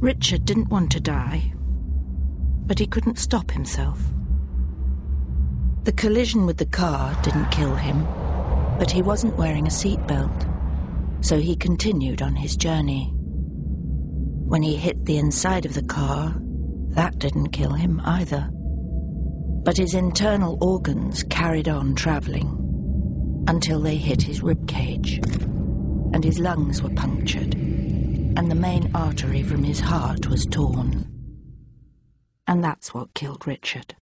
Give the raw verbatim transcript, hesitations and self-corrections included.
Richard didn't want to die, but he couldn't stop himself. The collision with the car didn't kill him, but he wasn't wearing a seatbelt, so he continued on his journey. When he hit the inside of the car, that didn't kill him either. But his internal organs carried on travelling until they hit his ribcage, and his lungs were punctured, and the main artery from his heart was torn. And that's what killed Richard.